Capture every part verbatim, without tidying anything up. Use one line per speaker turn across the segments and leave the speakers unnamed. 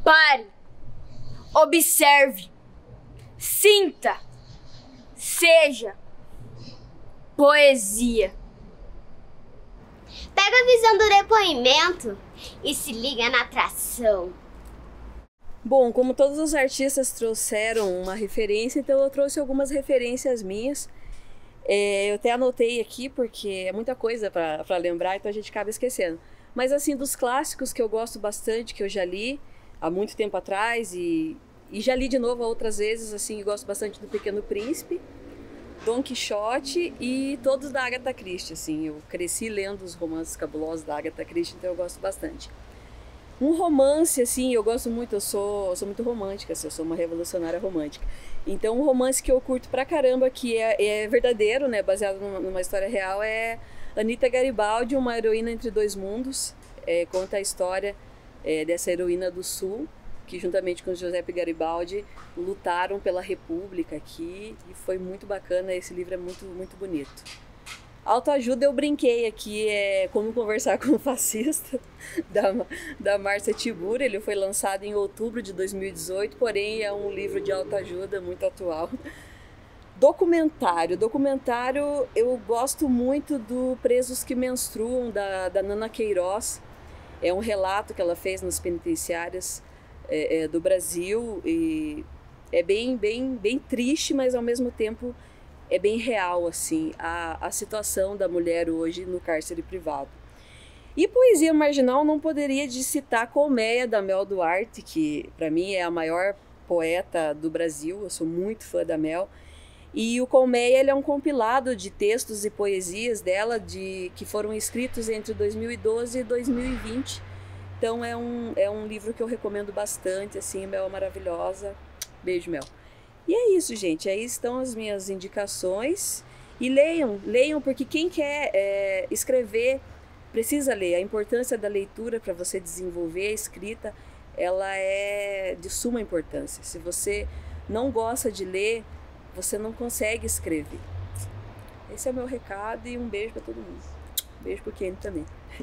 Pare, observe, sinta, seja poesia.
Pega a visão do depoimento e se liga na atração.
Bom, como todos os artistas trouxeram uma referência, então eu trouxe algumas referências minhas. É, eu até anotei aqui porque é muita coisa para lembrar, então a gente acaba esquecendo. Mas assim, dos clássicos que eu gosto bastante, que eu já li há muito tempo atrás e, e já li de novo outras vezes, assim, eu gosto bastante do Pequeno Príncipe, Dom Quixote e todos da Agatha Christie, assim. Eu cresci lendo os romances cabulosos da Agatha Christie, então eu gosto bastante. Um romance, assim, eu gosto muito, eu sou, eu sou muito romântica, assim, eu sou uma revolucionária romântica. Então, um romance que eu curto pra caramba, que é, é verdadeiro, né, baseado numa, numa história real, é Anita Garibaldi, Uma Heroína Entre Dois Mundos. É, conta a história é, dessa heroína do Sul, que juntamente com Giuseppe Garibaldi lutaram pela República aqui, e foi muito bacana, esse livro é muito, muito bonito. Autoajuda eu brinquei aqui, é Como Conversar com o Fascista, da, da Márcia Tibur. Ele foi lançado em outubro de dois mil e dezoito, porém é um livro de autoajuda muito atual. Documentário. Documentário, eu gosto muito do Presos que Menstruam, da, da Nana Queiroz. É um relato que ela fez nas penitenciárias é, é, do Brasil, e é bem, bem, bem triste, mas ao mesmo tempo é bem real, assim, a, a situação da mulher hoje no cárcere privado. E poesia marginal não poderia de citar Colmeia, da Mel Duarte, que para mim é a maior poeta do Brasil, eu sou muito fã da Mel. E o Colmeia, ele é um compilado de textos e poesias dela de, que foram escritos entre dois mil e doze e dois mil e vinte. Então é um, é um livro que eu recomendo bastante, assim, Mel é maravilhosa. Beijo, Mel. E é isso, gente, aí estão as minhas indicações, e leiam, leiam, porque quem quer é, escrever precisa ler. A importância da leitura para você desenvolver a escrita, ela é de suma importância. Se você não gosta de ler, você não consegue escrever. Esse é o meu recado, e um beijo para todo mundo. Beijo pro Kenny também.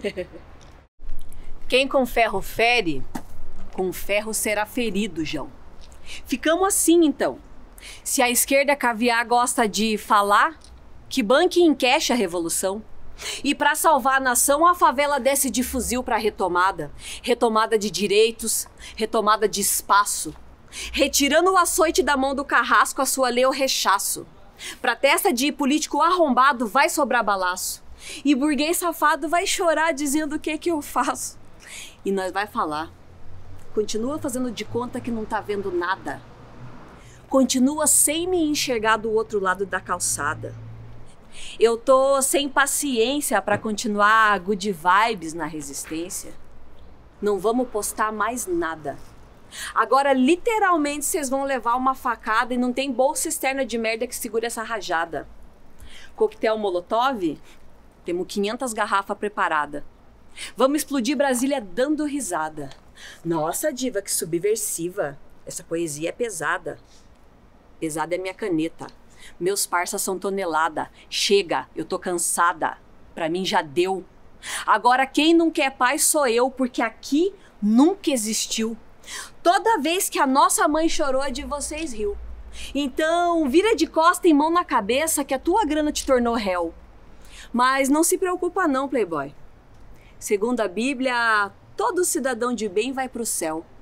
Quem com ferro fere, com ferro será ferido, João. Ficamos assim, então. Se a esquerda caviar gosta de falar, que banque em cash a revolução. E para salvar a nação, a favela desce de fuzil para retomada. Retomada de direitos, retomada de espaço. Retirando o açoite da mão do carrasco, a sua lei eu rechaço. Pra testa de político arrombado vai sobrar balaço. E burguês safado vai chorar dizendo o que que eu faço. E nós vai falar. Continua fazendo de conta que não tá vendo nada. Continua sem me enxergar do outro lado da calçada. Eu tô sem paciência para continuar good vibes na resistência. Não vamos postar mais nada. Agora, literalmente, vocês vão levar uma facada e não tem bolsa externa de merda que segure essa rajada. Coquetel Molotov? Temos quinhentas garrafas preparadas. Vamos explodir Brasília dando risada. Nossa, diva, que subversiva. Essa poesia é pesada. Pesada é minha caneta. Meus parças são tonelada. Chega, eu tô cansada. Pra mim já deu. Agora quem não quer paz sou eu, porque aqui nunca existiu. Toda vez que a nossa mãe chorou, a de vocês riu. Então vira de costa e mão na cabeça que a tua grana te tornou réu. Mas não se preocupa não, playboy. Segundo a Bíblia, todo cidadão de bem vai pro céu.